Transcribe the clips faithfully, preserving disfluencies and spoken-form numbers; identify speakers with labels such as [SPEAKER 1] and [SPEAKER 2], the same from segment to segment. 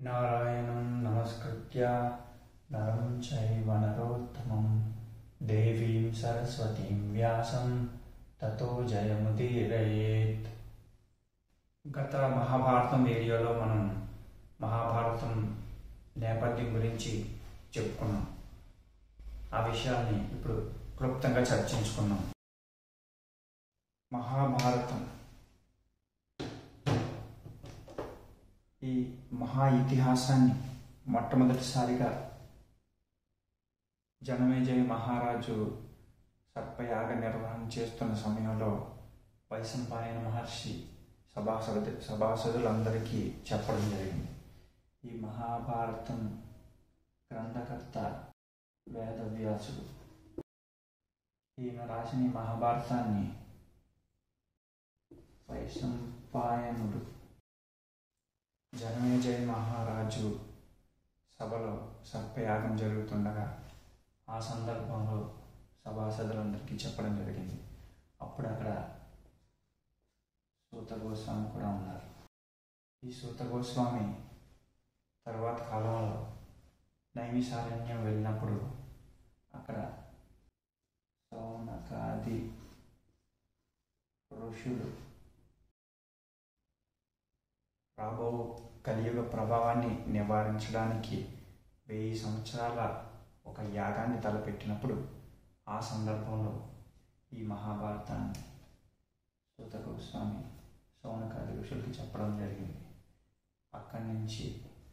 [SPEAKER 1] నారాయణం నమస్కృత్య నరం చైవ నరోత్తమం దేవీం సరస్వతీం వ్యాసం తతో జయముదీరయేత్. గత మహాభారతం వీడియోలో మనం మహాభారతం నేపథ్యం గురించి చెప్పుకున్నాం. ఆ విషయాన్ని ఇప్పుడు క్లుప్తంగా చర్చించుకున్నాం. మహాభారతం ఈ మహా ఇతిహాసాన్ని మొట్టమొదటిసారిగా జనమేజయ మహారాజు సర్పయాగ నిర్వహణ చేస్తున్న సమయంలో వైశంపాయన మహర్షి సభాసదు సభాసదులందరికీ చెప్పడం జరిగింది. ఈ మహాభారతం గ్రంథకర్త వేదవ్యాసుడు. ఈయన రాసిన ఈ మహాభారతాన్ని వైశంపాయనుడు జనమేజయ మహారాజు సభలో సర్పయాగం జరుగుతుండగా ఆ సందర్భంలో సభాసదులందరికీ చెప్పడం జరిగింది. అప్పుడు అక్కడ సూత గోస్వామి కూడా ఉన్నారు. ఈ సూత గోస్వామి తర్వాత కాలంలో నైమిషారణ్యం వెళ్ళినప్పుడు అక్కడ సౌనకాది ఋషులు రాబో కలియుగ ప్రభావాన్ని నివారించడానికి వెయ్యి సంవత్సరాల ఒక యాగాన్ని తలపెట్టినప్పుడు ఆ సందర్భంలో ఈ మహాభారతాన్ని సూత గోస్వామి సౌనకాది ఋషులకి చెప్పడం జరిగింది. అక్కడి నుంచి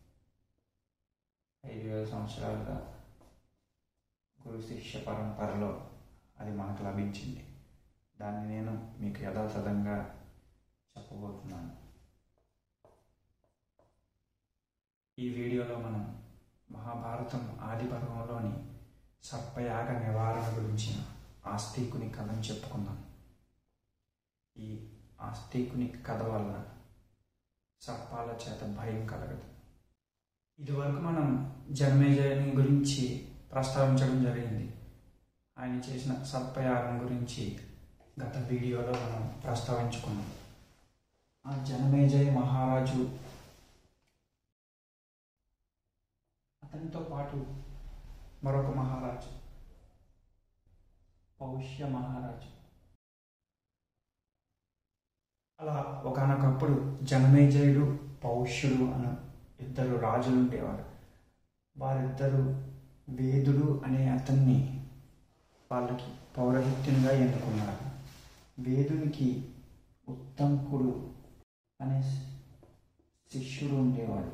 [SPEAKER 1] ఐదు వేల సంవత్సరాలుగా గురు శిష్య పరంపరలో అది మనకు లభించింది. దాన్ని నేను మీకు యథాతథంగా చెప్పబోతున్నాను. ఈ వీడియోలో మనం మహాభారతం ఆది పర్వంలోని సర్పయాగ నివారణ గురించిన ఆస్తికుని కథను చెప్పుకుందాం. ఈ ఆస్తికుని కథ వల్ల సర్పాల చేత భయం కలగదు. ఇదివరకు మనం జనమేజయుని గురించి ప్రస్తావించడం జరిగింది. ఆయన చేసిన సర్పయాగం గురించి గత వీడియోలో మనం ప్రస్తావించుకున్నాం. ఆ జనమేజయ మహారాజు అతనితో పాటు మరొక మహారాజు పౌష్య మహారాజు. అలా ఒకానొకప్పుడు జనమేజయుడు పౌష్యుడు అను ఇద్దరు రాజులు ఉండేవారు. వారిద్దరూ వేదుడు అనే అతన్ని వాళ్ళకి పౌరహిత్యంగా ఎన్నుకున్నారు. వేదునికి ఉత్తంకుడు అనే శిష్యుడు ఉండేవాడు.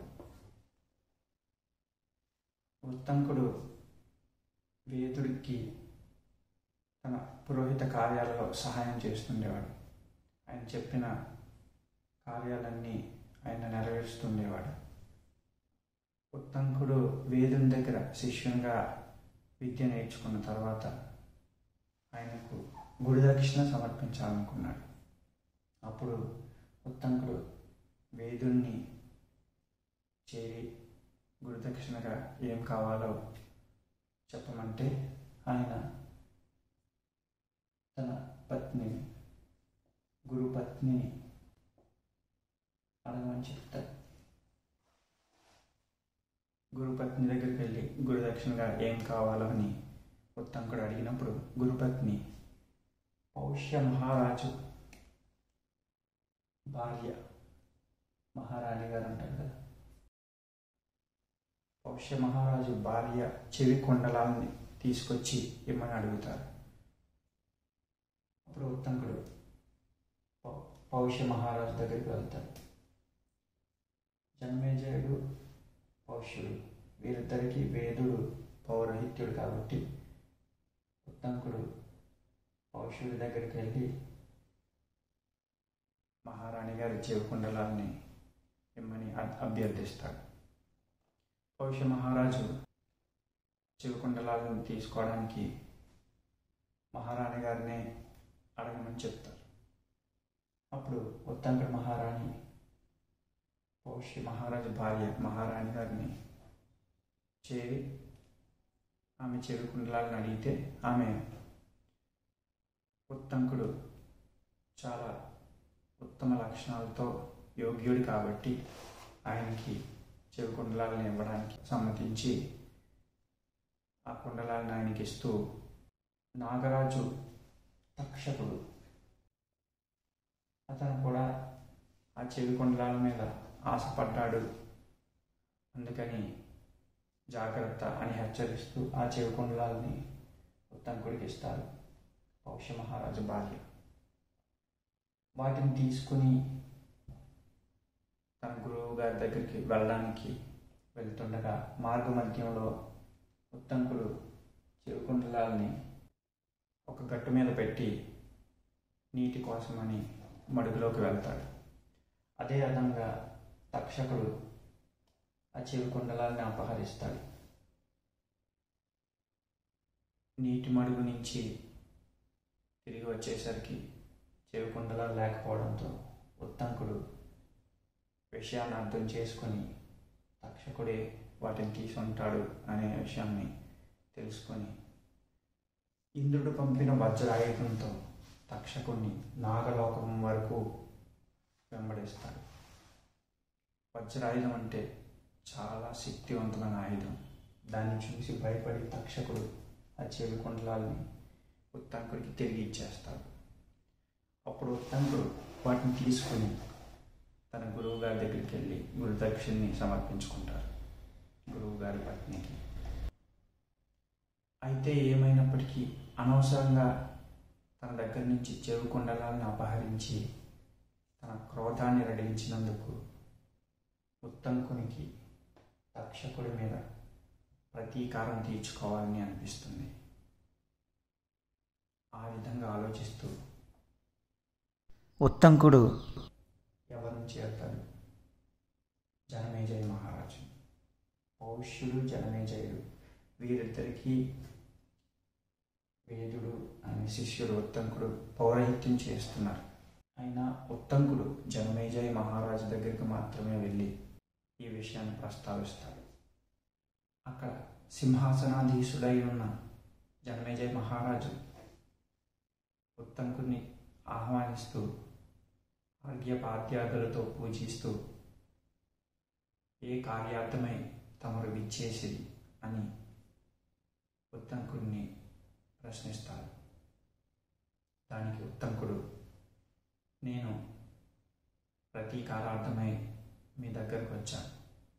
[SPEAKER 1] ఉత్తంకుడు వేదుడికి తన పురోహిత కార్యాలలో సహాయం చేస్తుండేవాడు. ఆయన చెప్పిన కార్యాలన్నీ ఆయన నెరవేరుస్తుండేవాడు. ఉత్తంకుడు వేదుని దగ్గర శిష్యునిగా విద్య నేర్చుకున్న తర్వాత ఆయనకు గుడి దక్షిణ సమర్పించాలనుకున్నాడు. అప్పుడు ఉత్తంకుడు వేదుణ్ణి చేరి గురు దక్షిణగా ఏం కావాలో చెప్పమంటే ఆయన తన పత్ని గురు పత్నిని అడగమని చెప్తాడు. గురుపత్ని దగ్గరికి వెళ్ళి గురు దక్షిణగా ఏం కావాలో అని ఉత్తంకుడు అడిగినప్పుడు గురుపత్ని పౌష్య మహారాజు భార్య మహారాణి గారు అంటారు కదా, పౌష్య మహారాజు భార్య చెవి కొండలాన్ని తీసుకొచ్చి ఇమ్మని అడుగుతారు. అప్పుడు ఉత్తంకుడు పౌష్య మహారాజు దగ్గరికి వెళ్తాడు. జనమేజయుడు పౌష్యుడు వీరిద్దరికీ వేదుడు పౌరహిత్యుడు కాబట్టి ఉత్తంకుడు పౌష్యుడి దగ్గరికి వెళ్ళి మహారాణి గారి చెవికుండలాన్ని ఇమ్మని అభ్యర్థిస్తాడు. పౌష్య మహారాజు చెవికుండలాలను తీసుకోవడానికి మహారాణి గారిని అడగమని చెప్తారు. అప్పుడు ఉత్తంకుడు మహారాణి పౌష్య మహారాజు భార్య మహారాణి గారిని చేరి ఆమె చెవి కుండలాలను అడిగితే ఆమె ఉత్తంకుడు చాలా ఉత్తమ లక్షణాలతో యోగ్యుడు కాబట్టి ఆయనకి చెవి కుండలాలను ఇవ్వడానికి సమ్మతించి ఆ కుండలాలను ఆయనకి ఇస్తూ, నాగరాజు తక్షకుడు అతను కూడా ఆ చెవి కుండలాల మీద ఆశపడ్డాడు, అందుకని జాగ్రత్త అని హెచ్చరిస్తూ ఆ చెవి కుండలాలని ఉత్తంకుడికి ఇస్తారు పౌష్య మహారాజు భార్య. వాటిని తీసుకుని తన గురువు గారి దగ్గరికి వెళ్ళడానికి వెళ్తుండగా మార్గ మధ్యంలో ఉత్తంకుడు చెవి కుండలాలని ఒక గట్టు మీద పెట్టి నీటి కోసమని మడుగులోకి వెళ్తాడు. అదే విధంగా తక్షకుడు ఆ చెవి కుండలాన్ని అపహరిస్తాడు. నీటి మడుగు నుంచి తిరిగి వచ్చేసరికి చెవి కుండలాలు లేకపోవడంతో ఉత్తంకుడు విషయాన్ని అర్థం చేసుకొని తక్షకుడే వాటిని తీసుంటాడు అనే విషయాన్ని తెలుసుకొని ఇంద్రుడు పంపిన వజ్రాయుధంతో తక్షకుడిని నాగలోకం వరకు వెంబడిస్తాడు. వజ్రాయుధం అంటే చాలా శక్తివంతమైన ఆయుధం. దాన్ని చూసి భయపడి తక్షకుడు ఆ చెవి కుండలాల్ని ఉత్తంకుడికి తిరిగి ఇచ్చేస్తాడు. అప్పుడు ఉత్తంకుడు వాటిని తీసుకుని తన గురువు గారి దగ్గరికి వెళ్ళి గురుదక్షిణని సమర్పించుకుంటారు గురువు గారి పత్నికి. అయితే ఏమైనప్పటికీ అనవసరంగా తన దగ్గర నుంచి చెవి కుండలాలను అపహరించి తన క్రోధాన్ని రగిలించినందుకు ఉత్తంకునికి తక్షకుడి మీద ప్రతీకారం తీర్చుకోవాలని అనిపిస్తుంది. ఆ విధంగా ఆలోచిస్తూ ఉత్తంకుడు ఎవరిని చేరుతాడు? జనమేజయ మహారాజు. పౌష్యుడు జనమేజయుడు వీరిద్దరికీ వేదుడు అనే శిష్యుడు ఉత్తంకుడు పౌరహిత్యం చేస్తున్నారు. అయినా ఉత్తంకుడు జనమేజయ మహారాజు దగ్గరికి మాత్రమే వెళ్ళి ఈ విషయాన్ని ప్రస్తావిస్తాడు. అక్కడ సింహాసనాధీశుడై ఉన్న జనమేజయ మహారాజు ఉత్తంకుడిని ఆహ్వానిస్తూ అర్ఘ్యపాద్యాదులతో పూజిస్తూ ఏ కార్యార్థమై తమరు విచ్చేసిరి అని ఉత్తంకుడిని ప్రశ్నిస్తాడు. దానికి ఉత్తంకుడు, నేను ప్రతీకారార్థమై మీ దగ్గరకు వచ్చాను.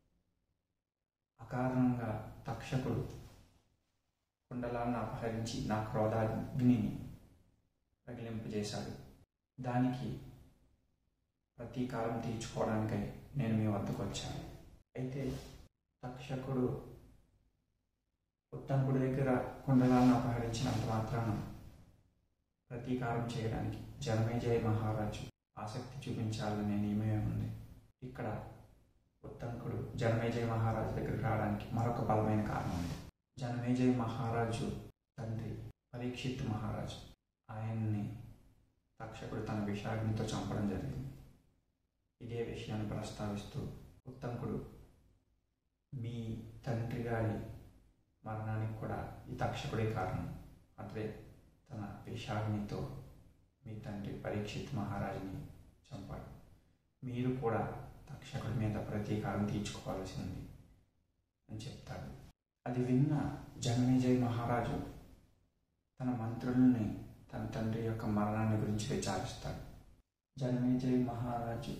[SPEAKER 1] అకారణంగా తక్షకుడు కుండలాలను అపహరించి నా క్రోధాగ్నిని రగిలింపజేశాడు. దానికి ప్రతీకారం తీర్చుకోవడానికై నేను మీ వద్దకు వచ్చాను. అయితే తక్షకుడు ఉత్తంకుడి దగ్గర కుండలాలను అపహరించినంత మాత్రాన ప్రతీకారం చేయడానికి జనమేజయ మహారాజు ఆసక్తి చూపించాలనే నియమమే ఉంది. ఇక్కడ ఉత్తంకుడు జనమేజయ మహారాజు దగ్గరికి రావడానికి మరొక బలమైన కారణం ఉంది. జనమేజయ మహారాజు తండ్రి పరీక్షిత్ మహారాజు, ఆయన్ని తక్షకుడు తన విషాగ్నితో చంపడం జరిగింది. ఇదే విషయాన్ని ప్రస్తావిస్తూ ఉత్తంకుడు, మీ తండ్రి గారి మరణానికి కూడా ఈ తక్షకుడే కారణం. అదే తన విషాగ్నితో మీ తండ్రి పరీక్షిత్ మహారాజుని చంపాడు. మీరు కూడా తక్షకుడి మీద ప్రతీకారం తీర్చుకోవాల్సి ఉంది అని చెప్తాడు. అది విన్న జనమేజయ మహారాజు తన మంత్రుల్ని తన తండ్రి యొక్క మరణాన్ని గురించి విచారిస్తాడు. జనమేజయ మహారాజు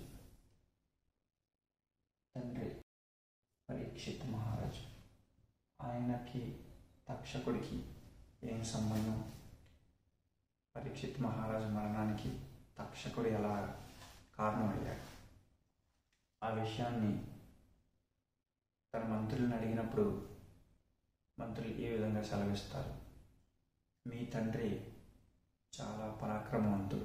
[SPEAKER 1] తండ్రి పరీక్షిత్ మహారాజు, ఆయనకి తక్షకుడికి ఏం సంబంధం? పరీక్షిత్ మహారాజు మరణానికి తక్షకుడు ఎలా కారణమయ్యాడు? ఆ విషయాన్ని తన మంత్రులను అడిగినప్పుడు మంత్రులు ఏ విధంగా సెలవిస్తారు? మీ తండ్రి చాలా పరాక్రమవంతుడు,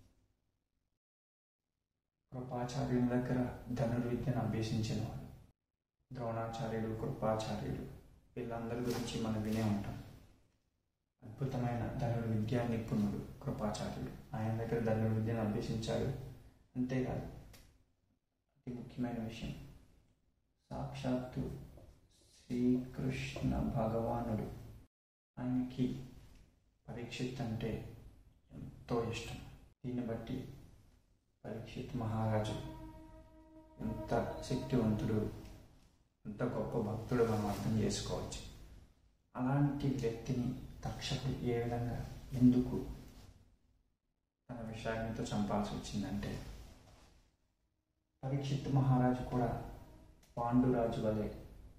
[SPEAKER 1] కృపాచార్యుని దగ్గర ధనుర్విద్యను అభ్యసించినవాడు. ద్రోణాచార్యుడు, కృపాచార్యుడు వీళ్ళందరి గురించి మనం వినే ఉంటాం. అద్భుతమైన ధనుర్విద్యా నిపుణుడు కృపాచార్యుడు. ఆయన దగ్గర ధనుర్విద్యను అభ్యసించాడు. అంతేకాదు, అతి ముఖ్యమైన విషయం, సాక్షాత్తు శ్రీకృష్ణ భగవానుడు ఆయనకి పరీక్షిత్ అంటే ఎంతో ఇష్టం. దీన్ని బట్టి పరీక్షిత్ మహారాజు ఎంత శక్తివంతుడు ఎంత గొప్ప భక్తుడు మనం అర్థం చేసుకోవచ్చు. అలాంటి వ్యక్తిని తక్షకుడు ఏ విధంగా ఎందుకు తన విషాగ్నితో చంపాల్సి వచ్చిందంటే, పరీక్షిత్ మహారాజు కూడా పాండురాజు వలె.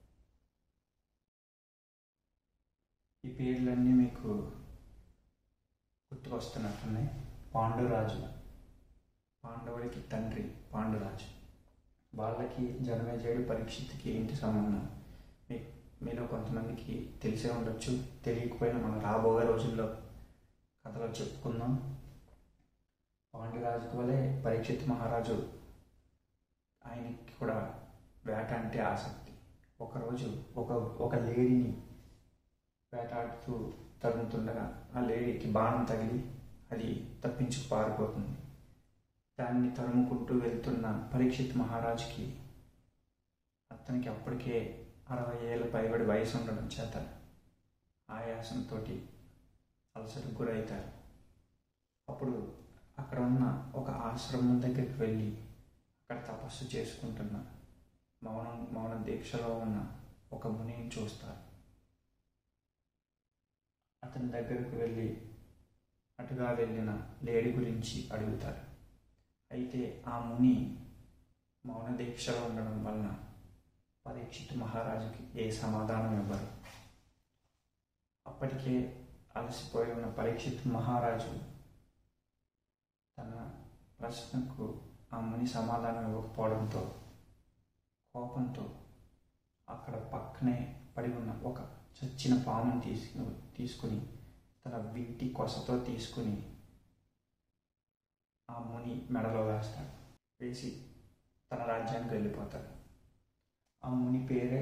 [SPEAKER 1] ఈ పేర్లన్నీ మీకు గుర్తుకొస్తున్నట్టున్నాయి. పాండురాజు, పాండవుడికి తండ్రి పాండురాజు. వాళ్ళకి జనమేజయుడు పరీక్షిత్కి ఏంటి సంబంధం మీ మీలో కొంతమందికి తెలిసే ఉండొచ్చు, తెలియకపోయినా మనం రాబోయే రోజుల్లో కథలో చెప్పుకుందాం. పాండురాజుకు వలె పరీక్షిత్ మహారాజు, ఆయనకి కూడా వేట అంటే ఆసక్తి. ఒకరోజు ఒక ఒక లేడీని వేటాడుతూ తరుగుతుండగా ఆ లేడీకి బాణం తగిలి అది తప్పించుకు పారిపోతుంది. దాన్ని తరుముకుంటూ వెళ్తున్న పరీక్షిత్ మహారాజుకి, అతనికి అప్పటికే అరవై ఏళ్ళ పైబడి వయసు ఉండడం చేత ఆయాసంతో అలసటకు గురవుతారు. అప్పుడు అక్కడ ఉన్న ఒక ఆశ్రమం దగ్గరికి వెళ్ళి అక్కడ తపస్సు చేసుకుంటున్న మౌనం మౌన దీక్షలో ఉన్న ఒక మునిని చూస్తారు. అతని దగ్గరకు వెళ్ళి అటుగా వెళ్ళిన లేడీ గురించి అడుగుతారు. అయితే ఆ ముని మౌన దీక్షలో ఉండడం వలన పరీక్షిత్ మహారాజుకి ఏ సమాధానం ఇవ్వరు. అప్పటికే అలసిపోయి ఉన్న పరీక్షిత్ మహారాజు తన ప్రశ్నకు ఆ ముని సమాధానం ఇవ్వకపోవడంతో కోపంతో అక్కడ పక్కనే పడి ఉన్న ఒక చచ్చిన పాముని తీసుకు తీసుకుని తన వింటి కొసతో తీసుకుని ఆ ముని మెడలో వేస్తాడు. వేసి తన రాజ్యానికి వెళ్ళిపోతాడు. ఆ ముని పేరే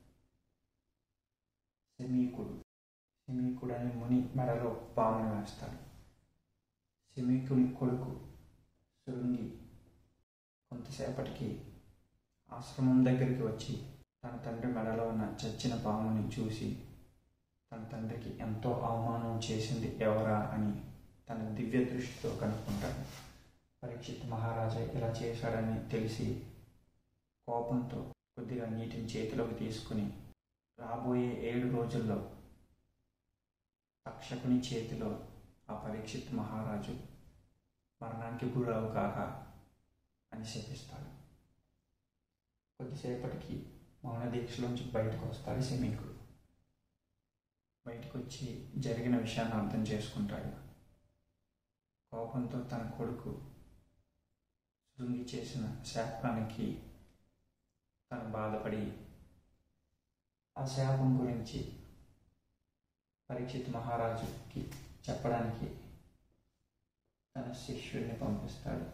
[SPEAKER 1] శమీకుడు. శమీకుడు అనే ముని మెడలో పాముని వేస్తాడు. శమీకుని కొడుకు శృంగి కొంతసేపటికి ఆశ్రమం దగ్గరికి వచ్చి తన తండ్రి మెడలో ఉన్న చచ్చిన పాముని చూసి తన తండ్రికి ఎంతో అవమానం చేసింది ఎవరా అని తన దివ్య దృష్టితో కనుక్కుంటాడు. పరీక్షిత్ మహారాజా ఇలా చేశాడని తెలిసి కోపంతో కొద్దిగా నీటిని చేతిలోకి తీసుకుని రాబోయే ఏడు రోజుల్లో తక్షకుని చేతిలో ఆ పరీక్షిత్ మహారాజు మరణానికి గురవు కాక అని శపిస్తాడు. కొద్దిసేపటికి మౌన దీక్షలోంచి బయటకు వస్తాడు శమీకుడు. బయటకు వచ్చి జరిగిన విషయాన్ని అర్థం చేసుకుంటాడు. కోపంతో తన కొడుకు శృంగి చేసిన శాపానికి తను బాధపడి ఆ శాపం గురించి పరీక్షిత్ మహారాజుకి చెప్పడానికి తన శిష్యుడిని పంపిస్తాడు.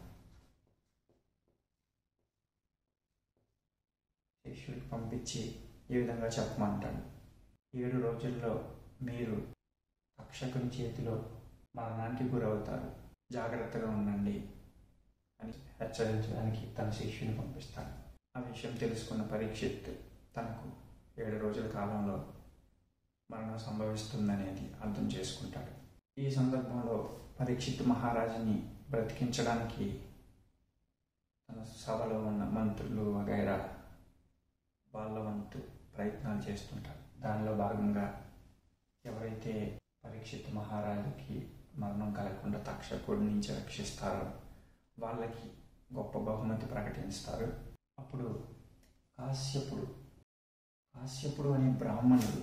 [SPEAKER 1] శిష్యుడికి పంపించి ఈ విధంగా చెప్పమంటాడు. ఏడు రోజుల్లో మీరు తక్షకుని చేతిలో మరణానికి గురవుతారు, జాగ్రత్తగా ఉండండి అని హెచ్చరించడానికి తన శిష్యుని పంపిస్తాడు. ఆ విషయం తెలుసుకున్న పరీక్షిత్ తనకు ఏడు రోజుల కాలంలో మరణం సంభవిస్తుందనేది అర్థం చేసుకుంటాడు. ఈ సందర్భంలో పరీక్షిత్ మహారాజుని బ్రతికించడానికి తన సభలో ఉన్న మంత్రులు వగైరా వాళ్ళ వంతు ప్రయత్నాలు చేస్తుంటారు. దానిలో భాగంగా ఎవరైతే పరీక్షిత్ మహారాజుకి మరణం కలగకుండా తక్షకుడి నుంచి రక్షిస్తారో వాళ్ళకి గొప్ప బహుమతి ప్రకటిస్తారు. అప్పుడు కాశ్యపుడు కాశ్యపుడు అనే బ్రాహ్మణుడు,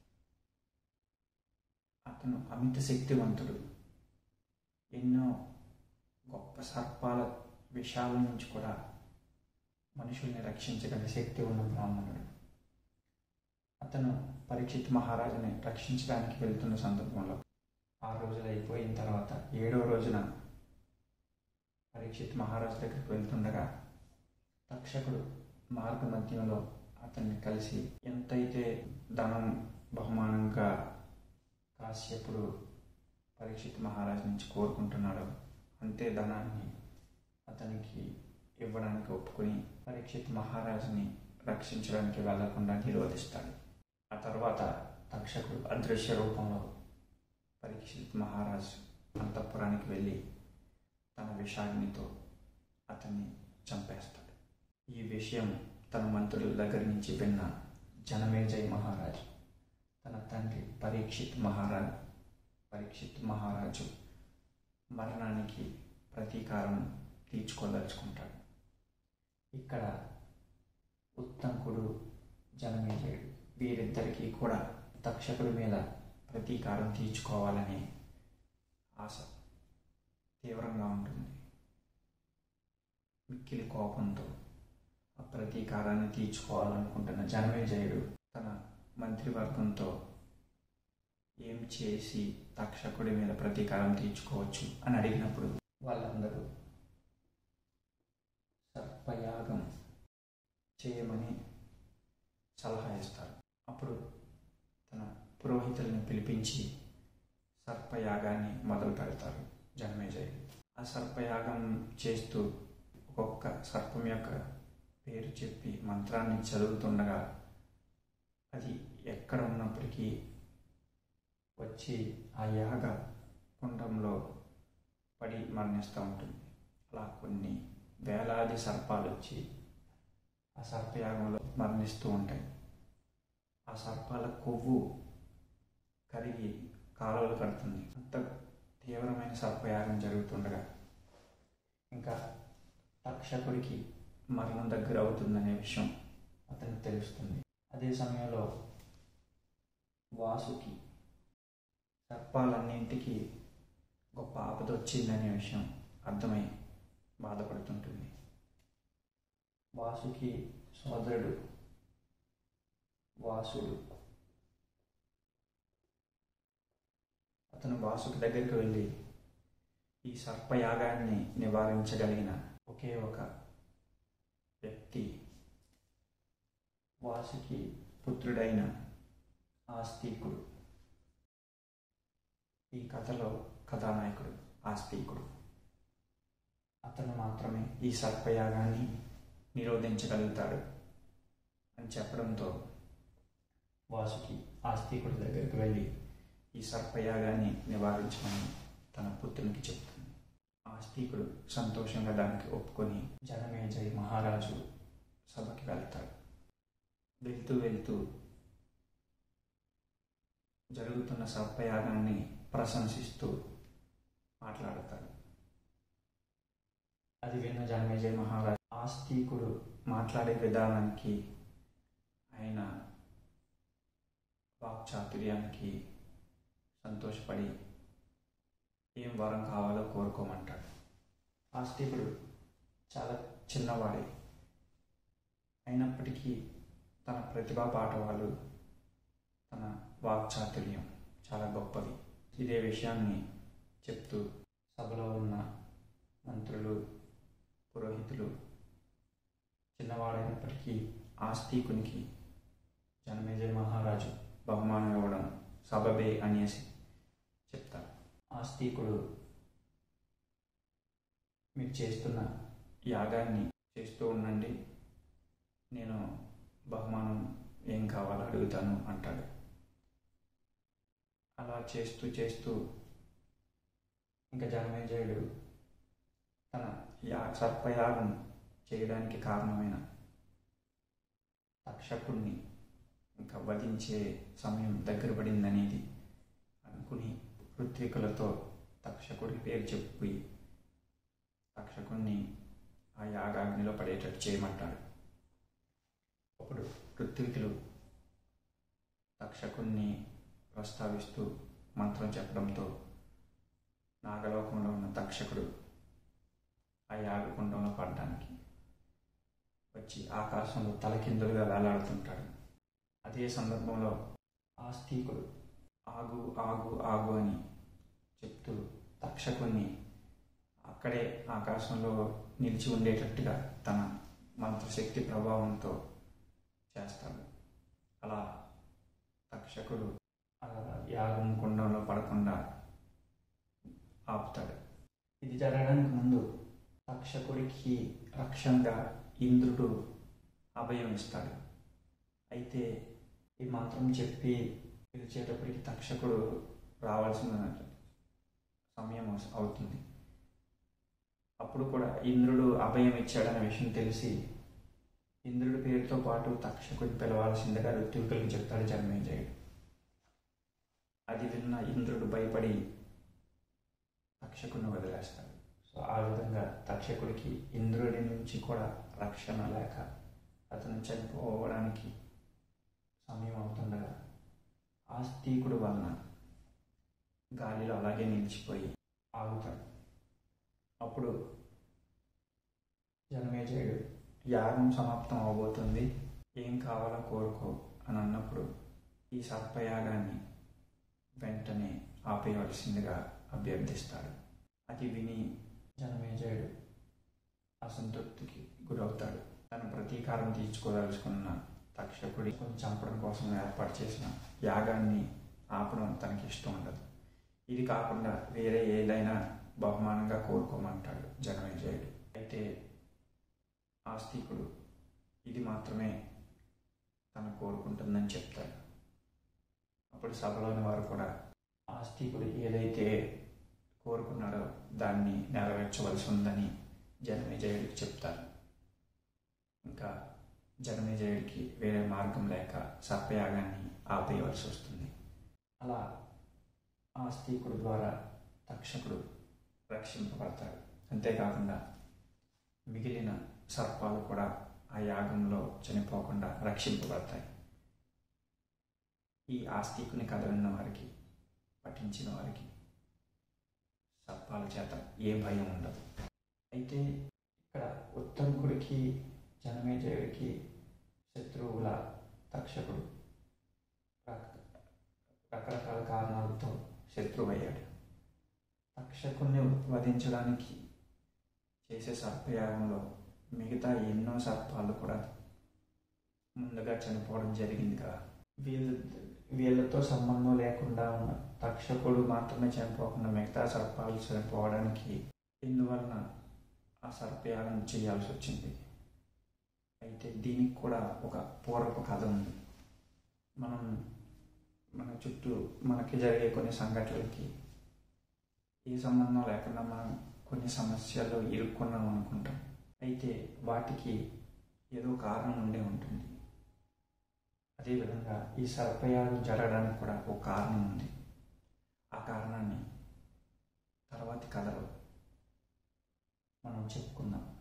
[SPEAKER 1] అతను అమిత శక్తివంతుడు. ఎన్నో గొప్ప సర్పాల విషాల నుంచి కూడా మనుషుల్ని రక్షించగల శక్తి ఉన్న బ్రాహ్మణుడు. అతను పరీక్షిత్ మహారాజుని రక్షించడానికి వెళ్తున్న సందర్భంలో ఆరు రోజులు అయిపోయిన తర్వాత ఏడవ రోజున పరీక్షిత్ మహారాజు దగ్గరికి వెళ్తుండగా తక్షకుడు మార్గ మధ్యంలో అతన్ని కలిసి ఎంతైతే ధనం బహుమానంగా కాశ్యపుడు పరీక్షిత్ మహారాజు నుంచి కోరుకుంటున్నాడో అంతే ధనాన్ని అతనికి ఇవ్వడానికి ఒప్పుకొని పరీక్షిత్ మహారాజుని రక్షించడానికి వెళ్లకుండా నిరోధిస్తాడు. ఆ తర్వాత తక్షకుడు అదృశ్య రూపంలో పరీక్షిత్ మహారాజు అంతఃపురానికి వెళ్ళి తన విషాగ్నితో అతన్ని చంపేస్తాడు. ఈ విషయం తన మంత్రుల దగ్గర నుంచి విన్న జనమేజయ మహారాజు తన తండ్రి పరీక్షిత్ మహారాజు పరీక్షిత్ మహారాజు మరణానికి ప్రతీకారం తీర్చుకోదలుచుకుంటాడు. ఇక్కడ ఉత్తంకుడు జనమేజయుడు వీరిద్దరికీ కూడా తక్షకుడి మీద ప్రతీకారం తీర్చుకోవాలనే ఆశ తీవ్రంగా ఉంటుంది. మిక్కిలి కోపంతో ఆ ప్రతీకారాన్ని తీర్చుకోవాలనుకుంటున్న జనమేజయుడు తన మంత్రివర్గంతో ఏం చేసి తక్షకుడి మీద ప్రతీకారం తీర్చుకోవచ్చు అని అడిగినప్పుడు వాళ్ళందరూ సర్పయాగం చేయమని సలహా ఇస్తారు. అప్పుడు తన పురోహితులను పిలిపించి సర్పయాగాన్ని మొదలు పెడతారు జనమేజయుడు. ఆ సర్పయాగం చేస్తూ ఒక్కొక్క సర్పం యొక్క పేరు చెప్పి మంత్రాన్ని చదువుతుండగా అది ఎక్కడ ఉన్నప్పటికీ వచ్చి ఆ యాగ కుండంలో పడి మరణిస్తూ ఉంటుంది. అలా కొన్ని వేలాది సర్పాలు వచ్చి ఆ సర్పయాగంలో మరణిస్తూ ఉంటాయి. ఆ సర్పాల కొవ్వు కరిగి కాలువలు కడుతుంది. అంత తీవ్రమైన సర్పయాగం జరుగుతుండగా ఇంకా తక్షకుడికి మరణం దగ్గర అవుతుందనే విషయం అతనికి తెలుస్తుంది. అదే సమయంలో వాసుకి సర్పాలన్నింటికి గొప్ప ఆపద వచ్చిందనే విషయం అర్థమై బాధపడుతుంటుంది. వాసుకి సోదరుడు వాసుడు అతను వాసుకి దగ్గరికి వెళ్ళి ఈ సర్పయాగాన్ని నివారించగలిగిన ఒకే ఒక వ్యక్తి వాసుకి పుత్రుడైన ఆస్తికుడు. ఈ కథలో కథానాయకుడు ఆస్తికుడు. అతను మాత్రమే ఈ సర్పయాగాన్ని నిరోధించగలుగుతాడు అని చెప్పడంతో వాసుకి ఆస్తికుడి దగ్గరికి వెళ్ళి ఈ సర్పయాగాన్ని నివారించమని తన పుత్రునికి చెప్తుంది. ఆస్తికుడు సంతోషంగా దానికి ఒప్పుకొని జనమేజయ మహారాజు సభకి వెళ్తాడు. వెళ్తూ వెళ్తూ జరుగుతున్న సర్పయాగాన్ని ప్రశంసిస్తూ మాట్లాడతాడు. అది విన్న జనమేజయ మహారాజు ఆస్తికుడు మాట్లాడే విధానానికి ఆయన వాక్చాతుర్యానికి సంతోషపడి ఏం వరం కావాలో కోరుకోమంటాడు. ఆస్తికుడు చాలా చిన్నవాడే అయినప్పటికీ తన ప్రతిభా పాఠవాలు తన వాక్చాతుర్యం చాలా గొప్పది. ఇదే విషయాన్ని చెప్తూ సభలో ఉన్న మంత్రులు పురోహితులు చిన్నవాడైనప్పటికీ ఆస్తికునికి జనమేజయ మహారాజు బహుమానం ఇవ్వడం సబబే అనేసి చెప్తారు. ఆస్తికుడు మీరు చేస్తున్న యాగాన్ని చేస్తూ ఉండండి, నేను బహుమానం ఏం కావాలో అడుగుతాను అంటాడు. అలా చేస్తూ చేస్తూ ఇంకా జనమేజయుడు తన యా సర్పయాగం చేయడానికి కారణమైన తక్షకుడిని ఇంకా వధించే సమయం దగ్గర పడిందనేది అనుకుని ఋత్వికులతో తక్షకుడి పేరు చెప్పి తక్షకుడిని ఆ యాగాగ్నిలో పడేటట్టు చేయమంటాడు. అప్పుడు ఋత్వికులు తక్షకుడిని ప్రస్తావిస్తూ మంత్రం చెప్పడంతో నాగలోకంలో ఉన్న తక్షకుడు ఆ యాగకుండంలో పడడానికి వచ్చి ఆకాశంలో తలకిందులుగా వేలాడుతుంటాడు. అదే సందర్భంలో ఆస్తికుడు ఆగు ఆగు ఆగు అని చెప్తూ తక్షకుణ్ణి అక్కడే ఆకాశంలో నిలిచి ఉండేటట్టుగా తన మంత్రశక్తి ప్రభావంతో చేస్తాడు. అలా తక్షకుడు అలా యాగం కుండంలో పడకుండా ఆపుతాడు. ఇది జరగడానికి ముందు తక్షకుడికి రక్షణగా ఇంద్రుడు అభయం ఇస్తాడు. అయితే ఈ మంత్రం చెప్పి పిలిచేటప్పటికి తక్షకుడు రావాల్సిన సమయం అవుతుంది. అప్పుడు కూడా ఇంద్రుడు అభయం ఇచ్చాడనే విషయం తెలిసి ఇంద్రుడి పేరు ఇంద్రుడితో పాటు తక్షకుడిని పిలవాల్సిందిగా ఋత్వికులకి చెప్తాడు జనమేజయుడు. అది విన్న ఇంద్రుడు భయపడి తక్షకుడిని వదిలేస్తాడు. సో ఆ విధంగా తక్షకుడికి ఇంద్రుడి నుంచి కూడా రక్షణ లేక అతను చనిపోవడానికి సమయం అవుతుండగా ఆస్తికుడు వలన గాలిలో అలాగే నిలిచిపోయి ఆగుతాడు. అప్పుడు జనమేజయుడు యాగం సమాప్తం అవబోతుంది, ఏం కావాలో కోరుకో అని అన్నప్పుడు ఈ సర్పయాగాన్ని వెంటనే ఆపేయవలసిందిగా అభ్యర్థిస్తాడు. అది విని జనమేజయుడు అసంతృప్తికి గురవుతాడు. తన ప్రతీకారం తీర్చుకోదలుచుకున్న తక్షకుడి చంపడం కోసం ఏర్పాటు చేసిన యాగాన్ని ఆపడం తనకి ఇష్టం ఉండదు. ఇది కాకుండా వేరే ఏదైనా బహుమానంగా కోరుకోమంటాడు జనమేజయుడు. అయితే ఆస్తికుడు ఇది మాత్రమే తను కోరుకుంటుందని చెప్తాడు. అప్పుడు సభలోని వారు కూడా ఆస్తికుడు ఏదైతే కోరుకున్నాడో దాన్ని నెరవేర్చవలసి ఉందని జనమేజయుడికి చెప్తారు. ఇంకా జనమేజయుడికి వేరే మార్గం లేక సర్పయాగాన్ని ఆపేయవలసి వస్తుంది. అలా ఆస్తికుడు ద్వారా తక్షకుడు రక్షింపబడతాడు. అంతేకాకుండా మిగిలిన సర్పాలు కూడా ఆ యాగంలో చనిపోకుండా రక్షింపబడతాయి. ఈ ఆస్తికుని కథ విన్న వారికి, పఠించిన వారికి సర్పాల చేత ఏ భయం ఉండదు. అయితే ఇక్కడ ఉత్తముడికి జనమేజయుడికి శత్రువుల తక్షకుడు రకరకాల కారణాలతో శత్రువయ్యాడు. తక్షకుణ్ణి వధించడానికి చేసే సర్పయాగంలో మిగతా ఎన్నో సర్పాలు కూడా ముందుగా చనిపోవడం జరిగింది కదా. వీళ్ళ వీళ్ళతో సంబంధం లేకుండా ఉన్న తక్షకుడు మాత్రమే చనిపోకుండా మిగతా సర్పాలు చనిపోవడానికి ఇందువలన ఆ సర్పయాగం చేయాల్సి వచ్చింది. అయితే దీనికి కూడా ఒక పూర్వపు కథ ఉంది. మనం మన చుట్టూ మనకి జరిగే కొన్ని సంఘటనలకి ఏ సంబంధం లేకుండా మనం కొన్ని సమస్యల్లో ఇరుక్కున్నాం అనుకుంటాం. అయితే వాటికి ఏదో కారణం ఉండే ఉంటుంది. అదేవిధంగా ఈ సర్పయాగం జరగడానికి కూడా ఒక కారణం ఉంది. ఆ కారణాన్ని తర్వాతి కథలో మనం చెప్పుకుందాం.